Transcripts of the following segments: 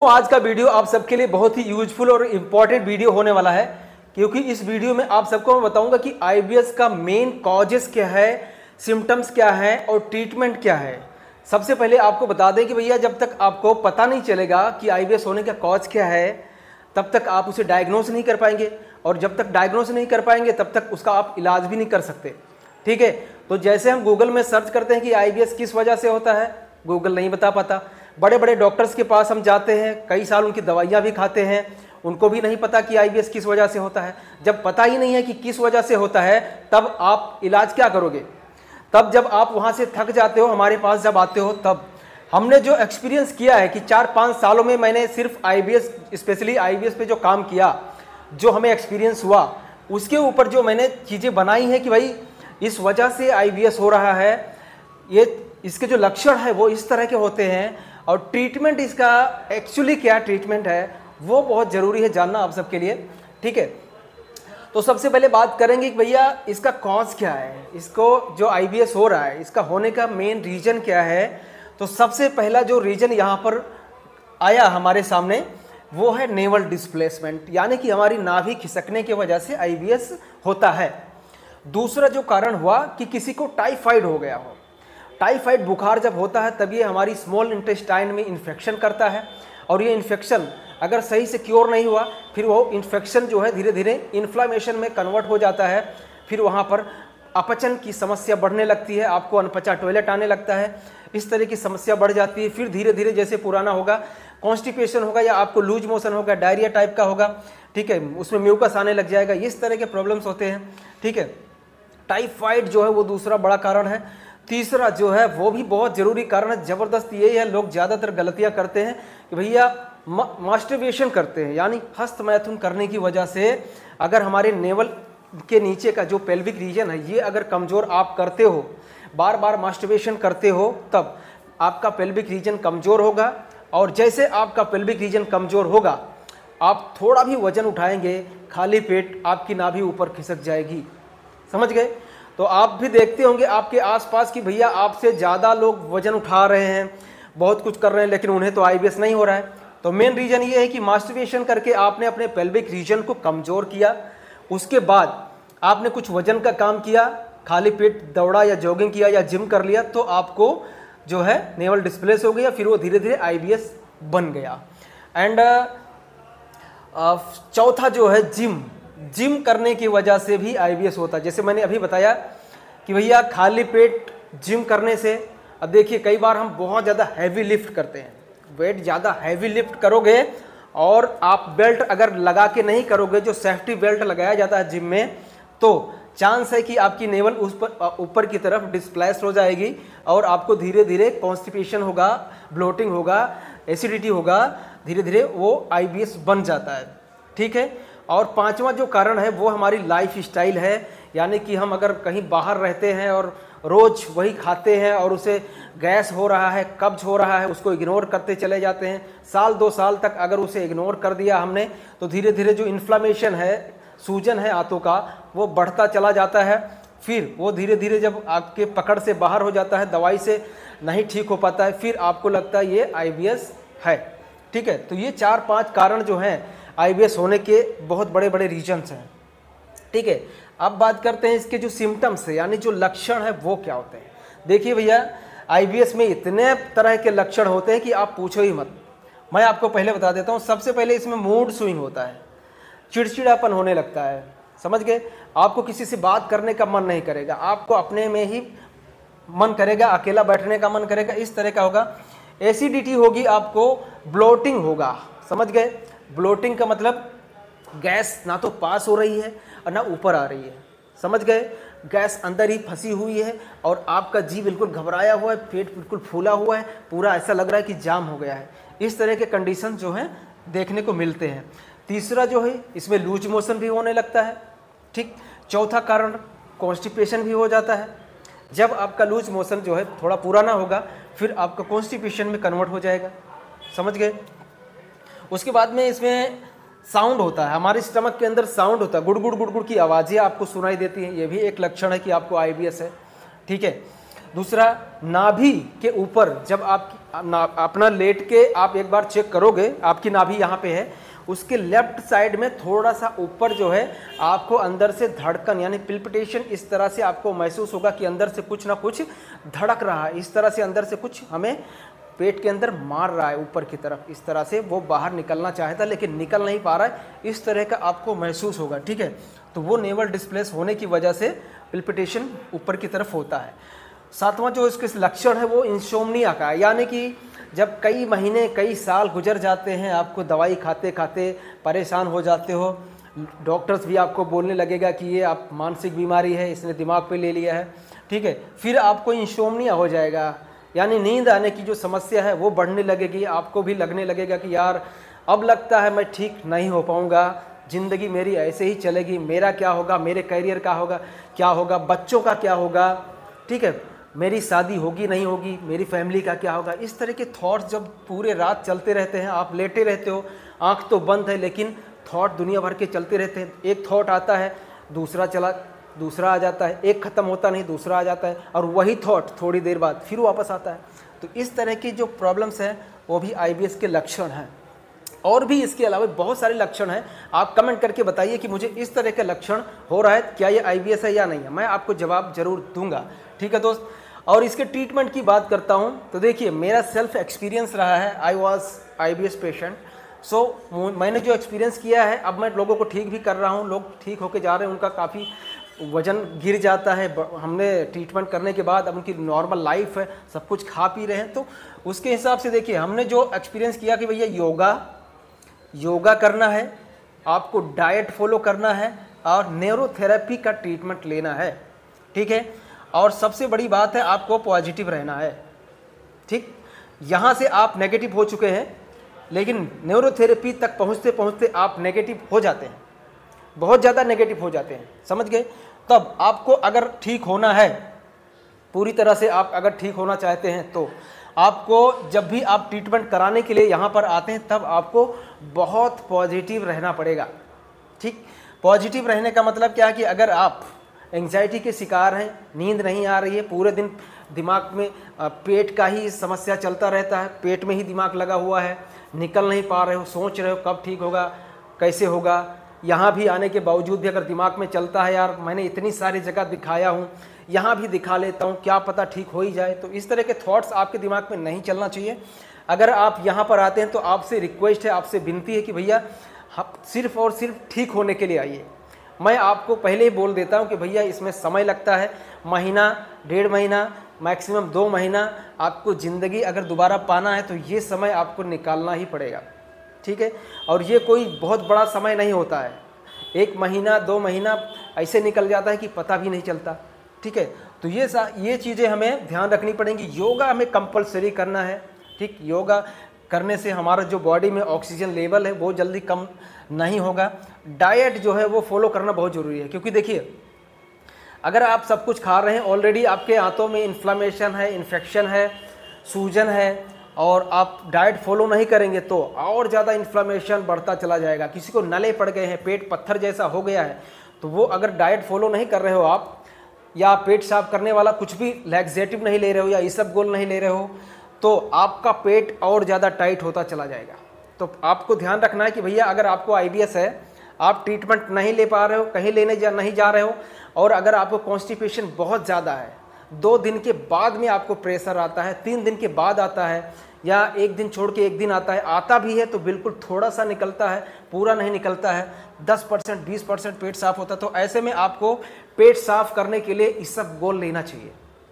तो आज का वीडियो आप सबके लिए बहुत ही यूजफुल और इम्पॉर्टेंट वीडियो होने वाला है, क्योंकि इस वीडियो में आप सबको मैं बताऊंगा कि आईबीएस का मेन कॉजेस क्या है, सिम्टम्स क्या है और ट्रीटमेंट क्या है। सबसे पहले आपको बता दें कि भैया जब तक आपको पता नहीं चलेगा कि आईबीएस होने का कॉज क्या है, तब तक आप उसे डायग्नोस नहीं कर पाएंगे, और जब तक डायग्नोस नहीं कर पाएंगे तब तक उसका आप इलाज भी नहीं कर सकते। ठीक है, तो जैसे हम गूगल में सर्च करते हैं कि आईबीएस किस वजह से होता है, गूगल नहीं बता पाता। बड़े बड़े डॉक्टर्स के पास हम जाते हैं, कई साल उनकी दवाइयाँ भी खाते हैं, उनको भी नहीं पता कि आईबीएस किस वजह से होता है। जब पता ही नहीं है कि किस वजह से होता है, तब आप इलाज क्या करोगे? तब जब आप वहाँ से थक जाते हो, हमारे पास जब आते हो, तब हमने जो एक्सपीरियंस किया है कि 4-5 सालों में मैंने सिर्फ आईबीएस, स्पेशली आईबीएस पे जो काम किया, जो हमें एक्सपीरियंस हुआ, उसके ऊपर जो मैंने चीज़ें बनाई हैं कि भाई इस वजह से आईबीएस हो रहा है, ये इसके जो लक्षण है वो इस तरह के होते हैं, और ट्रीटमेंट इसका एक्चुअली क्या ट्रीटमेंट है वो बहुत ज़रूरी है जानना आप सबके लिए। ठीक है, तो सबसे पहले बात करेंगे कि भैया इसका कॉज क्या है, इसको जो आईबीएस हो रहा है इसका होने का मेन रीज़न क्या है। तो सबसे पहला जो रीज़न यहाँ पर आया हमारे सामने वो है नेवल डिस्प्लेसमेंट, यानी कि हमारी नाभि खिसकने की वजह से आईबीएस होता है। दूसरा जो कारण हुआ कि किसी को टाइफाइड हो गया हो। टाइफाइड बुखार जब होता है तब ये हमारी स्मॉल इंटेस्टाइन में इन्फेक्शन करता है, और ये इन्फेक्शन अगर सही से क्योर नहीं हुआ, फिर वो इन्फेक्शन जो है धीरे धीरे इन्फ्लामेशन में कन्वर्ट हो जाता है। फिर वहाँ पर अपचन की समस्या बढ़ने लगती है, आपको अनपचा टॉयलेट आने लगता है, इस तरह की समस्या बढ़ जाती है। फिर धीरे धीरे जैसे पुराना होगा, कॉन्स्टिपेशन होगा या आपको लूज मोशन होगा, डायरिया टाइप का होगा, ठीक है, उसमें म्यूकस आने लग जाएगा, इस तरह के प्रॉब्लम्स होते हैं। ठीक है, टाइफाइड जो है वो दूसरा बड़ा कारण है। तीसरा जो है वो भी बहुत ज़रूरी कारण है, ज़बरदस्त यही है, लोग ज़्यादातर गलतियां करते हैं कि भैया मास्टरबेशन करते हैं, यानी हस्त मैथुन करने की वजह से अगर हमारे नेवल के नीचे का जो पेल्विक रीजन है ये अगर कमज़ोर आप करते हो, बार बार मास्टरबेशन करते हो, तब आपका पेल्विक रीजन कमज़ोर होगा, और जैसे आपका पेल्विक रीजन कमज़ोर होगा, आप थोड़ा भी वजन उठाएंगे, खाली पेट आपकी नाभि ऊपर खिसक जाएगी। समझ गए? तो आप भी देखते होंगे आपके आसपास कि भैया आपसे ज़्यादा लोग वजन उठा रहे हैं, बहुत कुछ कर रहे हैं, लेकिन उन्हें तो आईबीएस नहीं हो रहा है। तो मेन रीज़न ये है कि मास्टरबेशन करके आपने अपने पेल्विक रीजन को कमज़ोर किया, उसके बाद आपने कुछ वजन का काम किया, खाली पेट दौड़ा या जॉगिंग किया या जिम कर लिया, तो आपको जो है नेवल डिस्प्लेस हो गया, फिर वो धीरे धीरे आईबीएस बन गया। एंड चौथा जो है जिम करने की वजह से भी आईबीएस होता है। जैसे मैंने अभी बताया कि भैया खाली पेट जिम करने से, अब देखिए कई बार हम बहुत ज़्यादा हैवी लिफ्ट करते हैं, वेट ज़्यादा हैवी लिफ्ट करोगे और आप बेल्ट अगर लगा के नहीं करोगे, जो सेफ्टी बेल्ट लगाया जाता है जिम में, तो चांस है कि आपकी नेवल उस पर ऊपर की तरफ डिस्प्लेस हो जाएगी, और आपको धीरे धीरे कॉन्स्टिपेशन होगा, ब्लोटिंग होगा, एसिडिटी होगा, धीरे धीरे वो आईबीएस बन जाता है। ठीक है, और पांचवा जो कारण है वो हमारी लाइफ स्टाइल है, यानी कि हम अगर कहीं बाहर रहते हैं और रोज़ वही खाते हैं और उसे गैस हो रहा है, कब्ज हो रहा है, उसको इग्नोर करते चले जाते हैं, 1-2 साल तक अगर उसे इग्नोर कर दिया हमने, तो धीरे धीरे जो इन्फ्लामेशन है, सूजन है आंतों का, वो बढ़ता चला जाता है। फिर वो धीरे धीरे जब आपके पकड़ से बाहर हो जाता है, दवाई से नहीं ठीक हो पाता है, फिर आपको लगता है ये आईबीएस है। ठीक है, तो ये 4-5 कारण जो हैं आईबीएस होने के बहुत बड़े बड़े रीजन्स हैं। ठीक है, अब बात करते हैं इसके जो सिम्टम्स है, यानी जो लक्षण है वो क्या होते हैं। देखिए भैया आईबीएस में इतने तरह के लक्षण होते हैं कि आप पूछो ही मत। मैं आपको पहले बता देता हूँ। सबसे पहले इसमें मूड स्विंग होता है, चिड़चिड़ापन होने लगता है, समझ गए? आपको किसी से बात करने का मन नहीं करेगा, आपको अपने में ही मन करेगा, अकेला बैठने का मन करेगा, इस तरह का होगा। एसिडिटी होगी, आपको ब्लोटिंग होगा, समझ गए? ब्लोटिंग का मतलब गैस ना तो पास हो रही है और ना ऊपर आ रही है, समझ गए? गैस अंदर ही फंसी हुई है और आपका जी बिल्कुल घबराया हुआ है, पेट बिल्कुल फूला हुआ है, पूरा ऐसा लग रहा है कि जाम हो गया है। इस तरह के कंडीशन जो हैं देखने को मिलते हैं। तीसरा जो है इसमें लूज मोशन भी होने लगता है। ठीक, चौथा कारण कॉन्स्टिपेशन भी हो जाता है। जब आपका लूज मोशन जो है थोड़ा पुराना होगा, फिर आपका कॉन्स्टिपेशन में कन्वर्ट हो जाएगा, समझ गए? उसके बाद में इसमें साउंड होता है, हमारे स्टमक के अंदर साउंड होता है, गुड़ गुड़ की आवाज़ें आपको सुनाई देती हैं, ये भी एक लक्षण है कि आपको आईबीएस है। ठीक है, दूसरा नाभि के ऊपर जब आप अपना लेट के आप एक बार चेक करोगे, आपकी नाभि यहाँ पे है, उसके लेफ्ट साइड में थोड़ा सा ऊपर जो है आपको अंदर से धड़कन यानी पिल्पिटेशन इस तरह से आपको महसूस होगा कि अंदर से कुछ ना कुछ धड़क रहा है। इस तरह से अंदर से कुछ हमें पेट के अंदर मार रहा है ऊपर की तरफ, इस तरह से वो बाहर निकलना चाहता लेकिन निकल नहीं पा रहा है, इस तरह का आपको महसूस होगा। ठीक है, तो वो नेवल डिस्प्लेस होने की वजह से पिल्पिटेशन ऊपर की तरफ होता है। सातवां जो इसके लक्षण है वो इंसोम्निया का है, यानी कि जब कई महीने कई साल गुजर जाते हैं, आपको दवाई खाते खाते परेशान हो जाते हो, डॉक्टर्स भी आपको बोलने लगेगा कि ये आप मानसिक बीमारी है, इसने दिमाग पे ले लिया है। ठीक है, फिर आपको इंसोम्निया हो जाएगा, यानी नींद आने की जो समस्या है वो बढ़ने लगेगी। आपको भी लगने लगेगा कि यार अब लगता है मैं ठीक नहीं हो पाऊँगा, ज़िंदगी मेरी ऐसे ही चलेगी, मेरा क्या होगा, मेरे करियर का होगा क्या होगा, बच्चों का क्या होगा, ठीक है, मेरी शादी होगी नहीं होगी, मेरी फैमिली का क्या होगा। इस तरह के थॉट्स जब पूरे रात चलते रहते हैं, आप लेटे रहते हो, आंख तो बंद है लेकिन थॉट दुनिया भर के चलते रहते हैं। एक थॉट आता है, दूसरा आ जाता है, एक ख़त्म होता नहीं, दूसरा आ जाता है, और वही थॉट थोड़ी देर बाद फिर वापस आता है। तो इस तरह की जो प्रॉब्लम्स हैं वो भी IBS के लक्षण हैं। और भी इसके अलावा बहुत सारे लक्षण हैं, आप कमेंट करके बताइए कि मुझे इस तरह के लक्षण हो रहा है, क्या ये IBS है या नहीं है, मैं आपको जवाब जरूर दूंगा। ठीक है दोस्त, और इसके ट्रीटमेंट की बात करता हूं तो देखिए मेरा सेल्फ एक्सपीरियंस रहा है, I was IBS patient. So मैंने जो एक्सपीरियंस किया है, अब मैं लोगों को ठीक भी कर रहा हूं, लोग ठीक होके जा रहे हैं, उनका काफ़ी वज़न गिर जाता है हमने ट्रीटमेंट करने के बाद, अब उनकी नॉर्मल लाइफ है, सब कुछ खा पी रहे हैं। तो उसके हिसाब से देखिए हमने जो एक्सपीरियंस किया कि भैया योगा करना है, आपको डाइट फॉलो करना है और न्यूरोथेरेपी का ट्रीटमेंट लेना है। ठीक है, और सबसे बड़ी बात है आपको पॉजिटिव रहना है। ठीक, यहाँ से आप नेगेटिव हो चुके हैं लेकिन न्यूरोथेरेपी तक पहुँचते पहुँचते आप नेगेटिव हो जाते हैं, बहुत ज़्यादा नेगेटिव हो जाते हैं, समझ गए। तब आपको अगर ठीक होना है, पूरी तरह से आप अगर ठीक होना चाहते हैं, तो आपको जब भी आप ट्रीटमेंट कराने के लिए यहाँ पर आते हैं तब आपको बहुत पॉजिटिव रहना पड़ेगा। ठीक, पॉजिटिव रहने का मतलब क्या है कि अगर आप एंग्जाइटी के शिकार हैं, नींद नहीं आ रही है, पूरे दिन दिमाग में पेट का ही समस्या चलता रहता है, पेट में ही दिमाग लगा हुआ है, निकल नहीं पा रहे हो, सोच रहे हो कब ठीक होगा, कैसे होगा, यहाँ भी आने के बावजूद भी अगर दिमाग में चलता है यार मैंने इतनी सारी जगह दिखाया हूँ, यहाँ भी दिखा लेता हूँ, क्या पता ठीक हो ही जाए, तो इस तरह के थॉट्स आपके दिमाग में नहीं चलना चाहिए। अगर आप यहाँ पर आते हैं तो आपसे रिक्वेस्ट है, आपसे विनती है कि भैया सिर्फ और सिर्फ ठीक होने के लिए आइए। मैं आपको पहले ही बोल देता हूँ कि भैया इसमें समय लगता है, महीना, 1.5 महीना, मैक्सिमम 2 महीना। आपको ज़िंदगी अगर दोबारा पाना है तो ये समय आपको निकालना ही पड़ेगा। ठीक है, और ये कोई बहुत बड़ा समय नहीं होता है, 1 महीना 2 महीना ऐसे निकल जाता है कि पता भी नहीं चलता। ठीक है, तो ये चीज़ें हमें ध्यान रखनी पड़ेंगी। योगा हमें कंपलसरी करना है। ठीक, योगा करने से हमारा जो बॉडी में ऑक्सीजन लेवल है वो जल्दी कम नहीं होगा। डाइट जो है वो फॉलो करना बहुत ज़रूरी है, क्योंकि देखिए अगर आप सब कुछ खा रहे हैं, ऑलरेडी आपके आंतों में इन्फ्लामेशन है, इन्फेक्शन है, सूजन है, और आप डाइट फॉलो नहीं करेंगे तो और ज़्यादा इन्फ्लामेशन बढ़ता चला जाएगा। किसी को नले पड़ गए हैं, पेट पत्थर जैसा हो गया है, तो वो अगर डाइट फॉलो नहीं कर रहे हो आप, या पेट साफ करने वाला कुछ भी लैक्सेटिव नहीं ले रहे हो या इसबगोल नहीं ले रहे हो, तो आपका पेट और ज़्यादा टाइट होता चला जाएगा। तो आपको ध्यान रखना है कि भैया अगर आपको IBS है, आप ट्रीटमेंट नहीं ले पा रहे हो, कहीं नहीं जा रहे हो, और अगर आपको कॉन्स्टिपेशन बहुत ज़्यादा है, 2 दिन के बाद में आपको प्रेशर आता है, 3 दिन के बाद आता है, या 1 दिन छोड़ के 1 दिन आता है, आता भी है तो बिल्कुल थोड़ा सा निकलता है, पूरा नहीं निकलता है, 10% 20% पेट साफ होता है, तो ऐसे में आपको पेट साफ करने के लिए इसबगोल लेना चाहिए।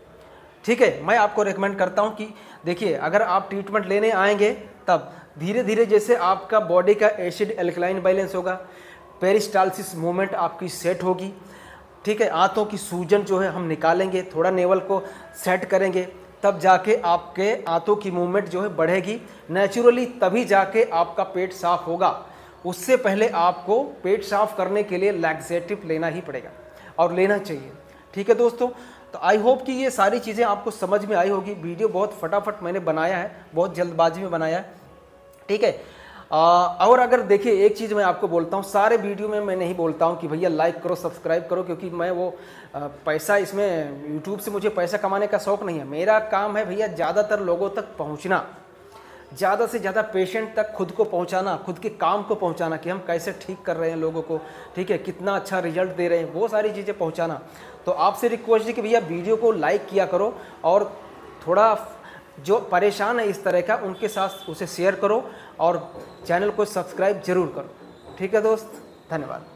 ठीक है, मैं आपको रेकमेंड करता हूँ कि देखिए अगर आप ट्रीटमेंट लेने आएंगे तब धीरे धीरे जैसे आपका बॉडी का एसिड एल्कलाइन बैलेंस होगा, पेरिस्टालसिस मूवमेंट आपकी सेट होगी। ठीक है, आंतों की सूजन जो है हम निकालेंगे, थोड़ा नेवल को सेट करेंगे, तब जाके आपके आंतों की मूवमेंट जो है बढ़ेगी नेचुरली, तभी जाके आपका पेट साफ होगा। उससे पहले आपको पेट साफ करने के लिए लैक्सेटिव लेना ही पड़ेगा और लेना चाहिए। ठीक है दोस्तों, तो आई होप कि ये सारी चीज़ें आपको समझ में आई होगी। वीडियो बहुत फटाफट मैंने बनाया है, बहुत जल्दबाजी में बनाया है। ठीक है, और अगर देखिए एक चीज़ मैं आपको बोलता हूँ, सारे वीडियो में मैं नहीं बोलता हूँ कि भैया लाइक करो सब्सक्राइब करो, क्योंकि मैं वो पैसा इसमें यूट्यूब से मुझे पैसा कमाने का शौक़ नहीं है। मेरा काम है भैया ज़्यादातर लोगों तक पहुँचना, ज़्यादा से ज़्यादा पेशेंट तक खुद को पहुँचाना, खुद के काम को पहुँचाना कि हम कैसे ठीक कर रहे हैं लोगों को, ठीक है, कितना अच्छा रिजल्ट दे रहे हैं, वो सारी चीज़ें पहुँचाना। तो आपसे रिक्वेस्ट है कि भैया वीडियो को लाइक किया करो और थोड़ा जो परेशान है इस तरह का उनके साथ उसे शेयर करो और चैनल को सब्सक्राइब जरूर करो। ठीक है दोस्त, धन्यवाद।